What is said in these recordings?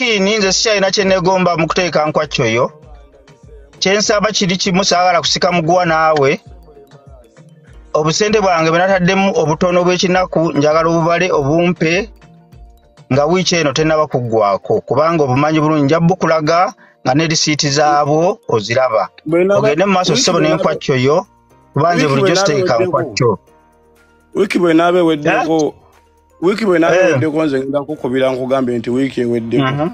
skin nze sikyalina kye negomba mu kuteeka Nkwacho yo. Kye nsaba kiri kimu saagala kusika muguwa naawe. Obusente bwange bwe nataddemu obutono bw'ekinaku njagala obubale obumpe nga wiiki eno tennaba kuggwako kubanga obumanyi bulungi nja bukulaga nga ne risiiti zaabwo oziraba. Ogende mu maaso ssebo n'Enkwacho yo kubanze bulijjo siteeka Nkwacho. Wiki bwe naabe weddeko nze ngenda kukubira nkugambe nti wiiki eweddeko.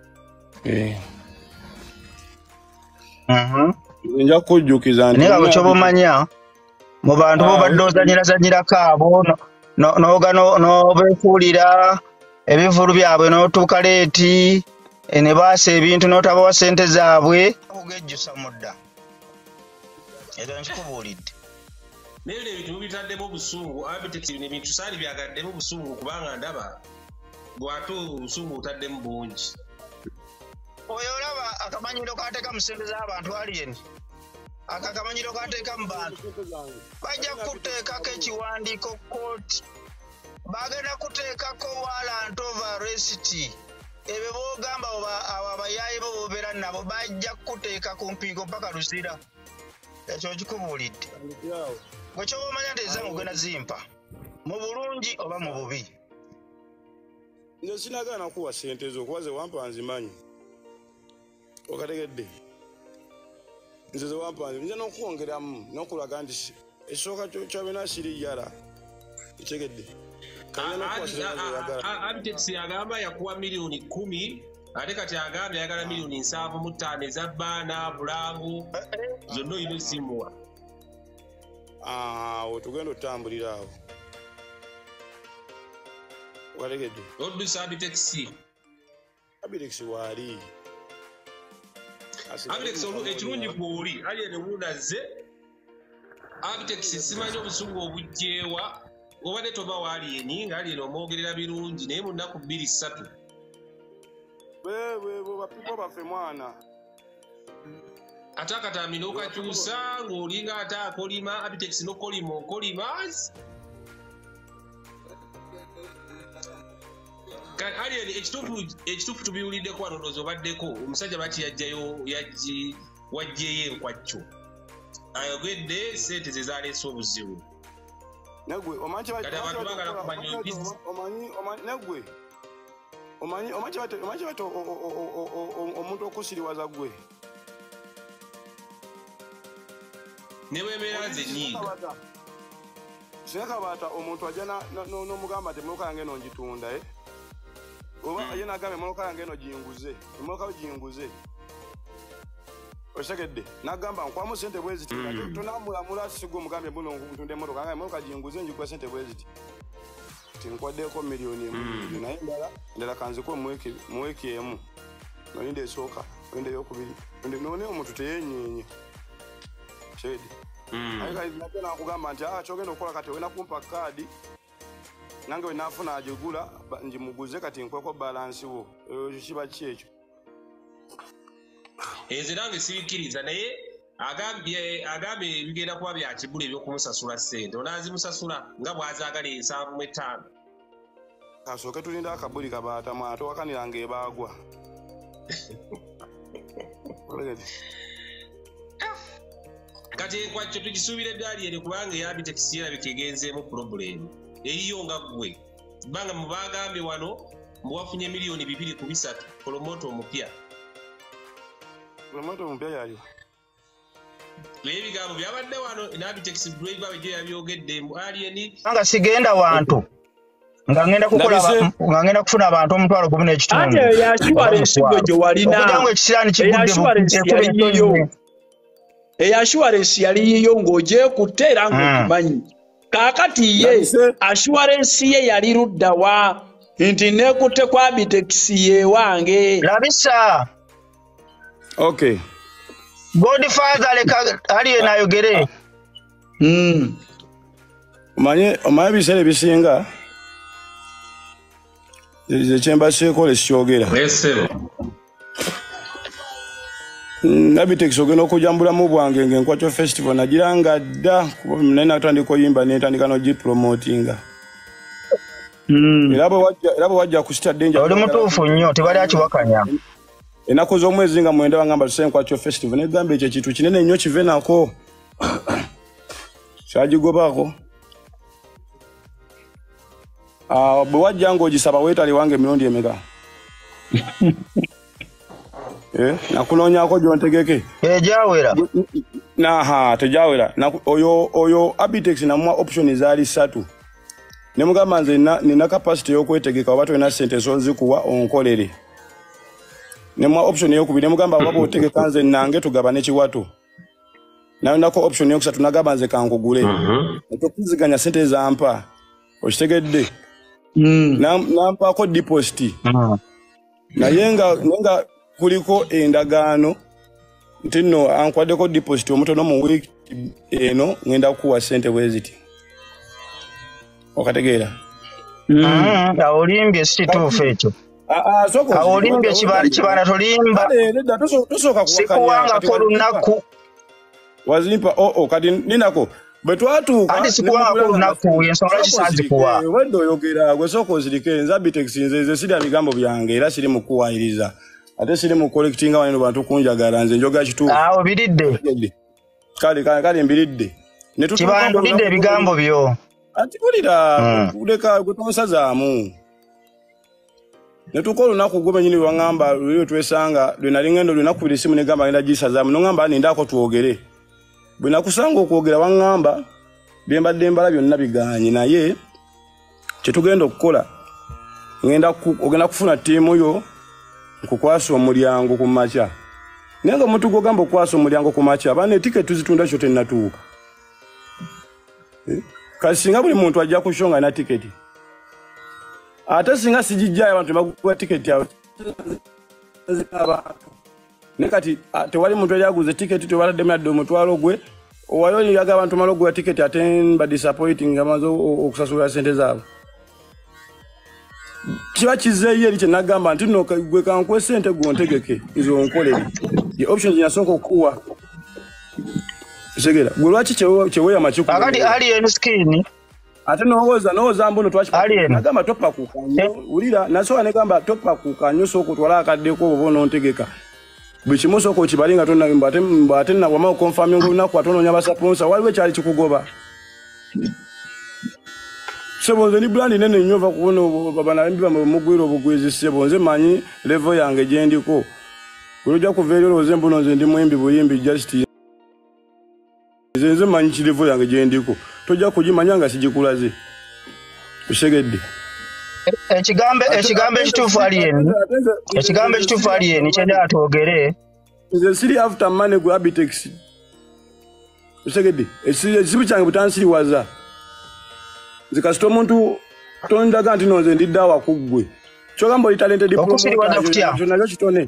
Nja kujjukiza nti naye bwe ky'obumanya mu bantu bobadde ozanyirazanyirako abo n'obeefuulira ebivulu byabwe n'otuuka leeti ne baasa ebintu n'otabawa ssente zaabwe okugejjusa mudda. Ekyo nkikubuulidde. Naye ebintu mubitaddemu obusungu Abtex bino ebintu saali byagaddemu obusungu kubanga ndaba bw'ate obusungu butaddemu bungi. Oyo olaba akamanyiro kateeka mu ssente z'abantu alien. Akakamanyiro kateeka mu bantu. Bajja kuteekako ekiwandiiko kooti. Bagenda kuteekako warrant of arrest. Ebyo boogamba abo abayaayi bo bobeera nabo bajja kuteeka ku mpingo mpaka Luzira. Ekyo kikubuulidde. Gwe ky'oba omanya nti ezange ogenda zimpa. Mu bulungi oba mu bubi. Nze sinagaana kuwa ssente zo kuba ze wampa nzimanyi. Okategedde. Nze ze wampa nze n'okwongeramu n'okulaga nti ekisooka ky'abena siri yala. Ekitegedde. Abtex agamba yakuwa miliyoni 10 ate kati agambye ayagala miliyoni 7.5 eza bbaana bulangu zonna oyina osimuwa. Otugenda otambulira awo. Okategedde. Oddusa Abtex. Abtex waali. Abtex ekirungi kwoli aliyene munazze. Abtex simanyi obusungu obujjeewa. Obadde toba waaliyeni nga aliyeni omwogerera birungi naye mu nnaku 2-3. Bapipo baffe mwana. Ate akatambi n'okakyusa ng'olinga ate akolima Abtex n'okolima okolimazi. Aliyeni ekituufu tubiwuliddeko wano ndowooza obaddeko omusajja bati wajjeeyo Nkwacho. Ayogedde ssente ze zaaleese obuzibu. Negwe omanyi omuntu okusiriwaza gwe. Ne bw'embeera ze nyiiga. Sinakabaata omuntu ajja n'omugamba nti emmoloka yange eno ngitunda oba ye n'agamba emmoloka yange eno ginguze emmoloka ginguze. Otegedde n'agamba nkwamu ssente bwe ziti tonamulamula sigwe omugambye buno ntunda emmotoka nga emmotoka ginguze njikuwa ssente bwe ziti tinkwaddeko miliyoni emu naye endala kanzikuwe mu wiiki emu nolinda esooka nolinda eyokubiri none omuntu teyenyenye. Tegedde nate nakugamba nti kyogenda okukola kati olina kumpa kaadi nange wenaafuna agigula ngimuguze kati nkweko balansi wo kiba ki ekyo. Nze nange sibikkiriza naye agambye bigenda kuba bya kibula ebyokumusasula ssente onaazimusasula nga bw'azaagala 7.5. Kasooke tulinda akabuli kabaatamu ate wakaniranga ebaagwa. Kati Nkwacho tugisuubira eddaali eri kubanga eya Abtex erabika egenzeemu pulobulemu eriyo nga ggwe bbanga mu bagambye wano mbuwafunye miliyoni 2-3 polomoto omupya. Polomoto omupya yaliwo. Ebigambo byabadde wano Abtex Brave abijjo yabyogedde mbu alieni. Nga sigenda wantu nga ngenda kukola nga ngenda kufuna abantu omutwalo 10 ate yashuwale ensigo gye walina. Okujangu ekisiraani kigudde assurance yali yiyo ng'ogyekutte era ng'okimanyi. Kaakati ye assurance ye yali ludda wa nti neekutte kwa Abtex yeewange. Labisa. Okay. Godfather leka aliyeni ayogere. Omanyi ebiseera ebisinga ekyemba seekola ekikyogera. Abtex ogenda okujambulamu bwange ng'Nkwacho Festival nagiranga dda kuba naye natandika oyimba netandika nogipromotinga. era bwe wajja ku sita danger oli mutuufu nnyo tebali akiwakanya ennaku z'omwezi nga 9 bagamba tusenye Nkwacho Festival negamba ekyo kintu kinene nnyo kive nako kyagigobako bwe wajja ng'ogisaba weetali wange emirundi emeka nakunoonyako gyontegeke ejawera tejawera oyo Abtex namuwa option ezaali 3 ne mugamba nze nina capacity y'okwetegeka oba tolina ssente zozikuwa onkolere ne muwa option ey'okubiri ne mugamba waba otegeka nze nange tugabane kiwato nayo nako option y'okusatu nagamba nze kankugule tokuziganya ssente zampa okitegedde nampaako deposit naye nga kuliko endagaano nti nno ankwaddeko deposit omutono mu wiiki eno ngenda kukuwa ssente bweziti okategeera olimbye si kituufu ekyo olimbye kibanda tolimba sikuwangako olunaku wazimpa kati ninako bwe twatuuka ate sikuwangako olunaku ensonga kisazikuwa wedde oyogera gwe sooka ozirike nze Abtex nze sirya bigambo byange era siri mukuwayiriza ate siri mu collectinga wano bantu kunjagala nze njoga kituufu obiridde kale mbiridde kibanda olidde ebigambo byo ati kulira kuleka gwetonsazaamu netukola olunaku gwe nyini lwaŋŋamba lwe twesanga lwe nali ngendo lunaku buli simu negamba ngenda gisazaamu noŋŋamba nindaako twogere bwe nakusanga okwogera waŋŋamba byembadde mbala byonna biganye naye kyetugenda okukola ogenda kufuna ttiimu yo nkukwasa omulyango ku makya naye nga omuntu gwogamba okukwasa omulyango ku makya abaana etiketi tuzitunda kyo tennatuuka kati singa buli muntu ajja ku show nga alina tiketi ate singa sigijjayo abantu bagula tiketi yawe naye kati tewali muntu eryaguza tiketi tebataddemu yadde omutwalo gwe owayoliraga abantu mala ogula tiketi ate ba disappointing nga maze okusasulira ssente zaabwe kiba kizeeyo eri kyenagamba nti nno gwe kankuwe ssente gontegeke nze onkolere ye options zinasooka okukuwa segera gwe lwaki kyeweeyama akati Alien Skin ate nowooza mbuno twakigamba topakuuka nnyo wulira nasobola negamba topakuuka nnyo sooka otwala akaddeko oba onontegeka buli kimu sooka okibali nga ate wama okonfaminga olunaku ate onoonya basaponsa waliwo ekyali kikugoba sebo nze ni brandi nene nnyo ova kubona banalembi bamwe mugwira obugwizi sebo nze manyi level yange gyendiko buli ojja kuva eri olowooze mbuno nze ndi muyimbi buyimbi justi nze manyi kirevo yange gyendiko tojja kugimanya nga sigikulaze kusegedde ekigambo ekituufu Alien kyenda atwogere nze siri after money gwe Abtex kusegedde ekizibu kyange butansiriwaza nze kasita omuntu tondaga nti nonze ndidde awakuggwe kyogamba oli talented nalyo kitone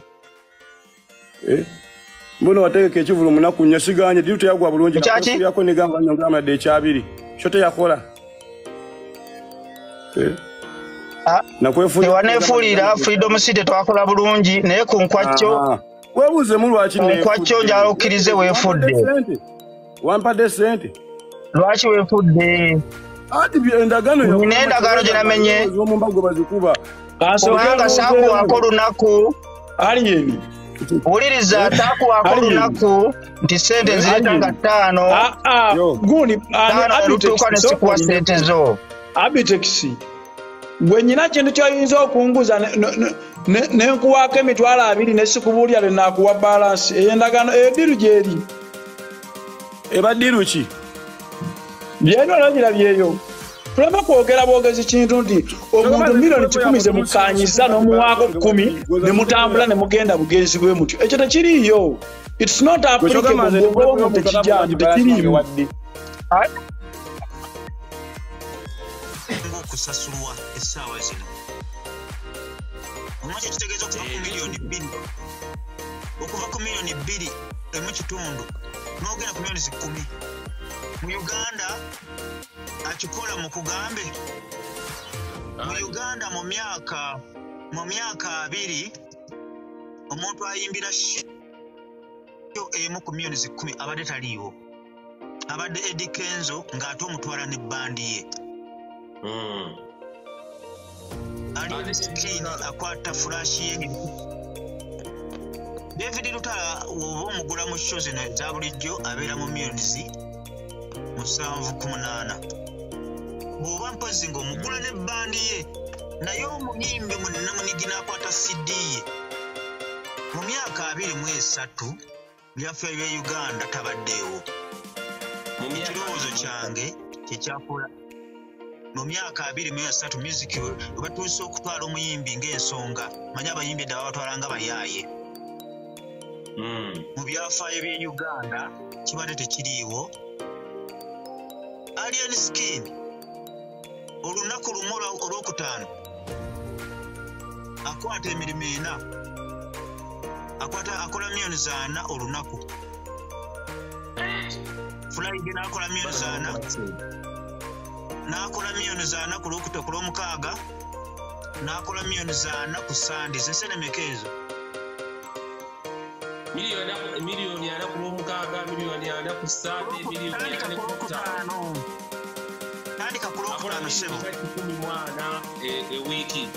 mbuno wategeka ekivulu munaku nnyo siganye diru teyagwa bulungi nakusubyako negamba nyogamadde ekyabiri kyo teyakola tewaneefuulira Freedom City twakola bulungi naye ku Nkwacho weebuuzemu lwaki Nkwacho njala okkirize weefudde wampadde ssente lwaki weefudde nina endagaano gye namenye kubanga saakuwaako olunaku Alien wuliriza taakuwaako olunaku nti ssente nzireeta nga 5 lutuuka ne sikuwa ssente zo Abtex gwe nyina kintu kyoyinza okunguza nenkuwaako emitwalo 2 nesikubuulya lenakuwa balansi ey'endagaano eyo diru gyeri eba diru ki byeno olagirabyeyo tuleme kwogera bwogezi kintu nti omuntu milioni 10 ze mukanyiza n'omuwaako 10 ne mutambula ne mugenda bugenzi bwe mutyo ekyo tekiriiyo it's not applicable omuntu ekijjanju tekiriimu okusasulwa essaawa zino omwaki kitegeeza okuva ku miliyoni 2 okuva ku miliyoni 2 emu kitundu n'ogenda ku miliyoni 10 mu Uganda akikola mu kugambe mu Uganda mu myaka 2 omuntu ayimbira emu ku miliyoni 10 abadde taliiwo abadde Eddie Kenzo ng'ate omutwala ne bandi ye Alien Skin akwata flash ye. David Lutala woba omugula mu show zino eza bulijjo abeera mu millions 7-8. Bw'oba mpozi ng'omugula ne bandi ye naye omuyimbi munnamunigi n'akwata CD ye. Mu myaka 23 byaffe bya Uganda tabaddeewo. Ekirowoozo kyange kyekyakola mu myaka 23 music we batuuse okutwala omuyimbi ng'ensonga manya abayimbi edda babatwalanga bayaaye. Mu byafaayo bya Uganda kibadde tekiriiwo. Alien Skin olunaku lumu olwokutaano akwata emirimu 4 akola millions 4 olunaku. Friday n'akola millions 4 n'akola millions 4 ku lwokutaano ku lwomukaaga n'akola millions 4 ku Sunday. Zesenemeka ezo miliyoni 4 ku lwomukaaga, miliyoni 4 ku Sunday, miliyoni 4 ku lwokutaano. Tandika ku lwokutaano sebo 14 ewiiki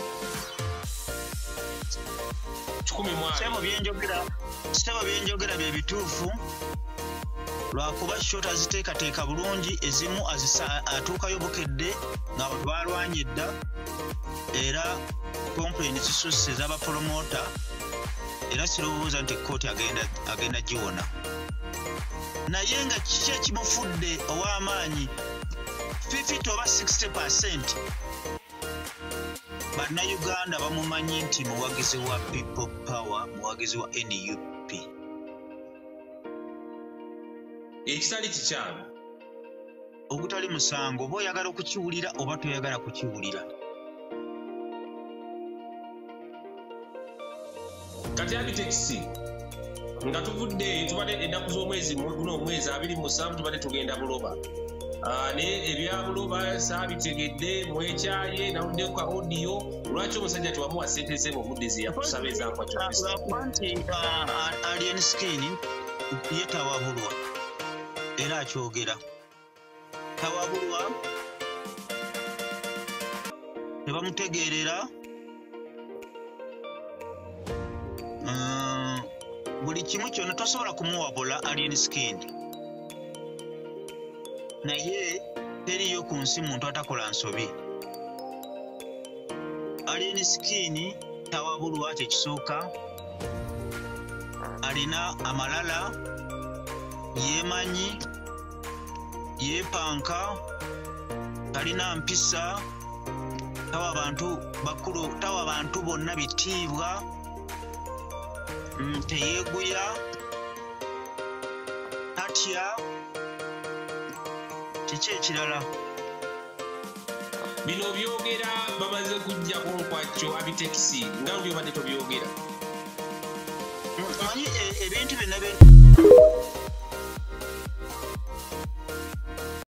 14. Sebo byenjogera bye bituufu lwakuba shota aziteekateeka bulungi, ezimu atuukayo bukedde ng'abantu balwanye edda era complain zisusse ez'abapromota era sirowooza nti ekkooti agenda giwona. Naye nga kiki ekimufudde ow'amaanyi 50 oba 60% bannayuganda bamumanyi nti muwagizi wa People Power, muwagizi wa NUP. Ekitali kikyamu ogutali musango oba oyagala okukiwulira oba toyagala kukiwulira. Kati Abtex nga tuvudde tubadde ennaku z'omwezi guno omwezi 27 tubadde tugenda buloba. Naye ebya buloba saabitegedde mwekyaye nawuddeko ka audio. Lwaki omusajja tewamuwa ssente ze mu budde ze yakusaba eza Nkwacho Festival? Nti Alien Skin ye tawabulwa era akyogera. Tawabulwa tebamutegeerera. Buli kimu kyonna tosobola kumuwabula Alien Skin. Naye teriyo ku nsi muntu atakola nsobi. Alien Skin tawabulwa kyekisooka. Alina amalala, yeemanyi, yeepanka, talina mpisa, tawa abantu bakulu, tawa abantu bonna bitiibwa, teyeeguya, tatya. Kiki ekirala? Bino byogera bamaze kujja ku Nkwacho Abtex nga byobadde tobyogera. Manyi ebintu byonna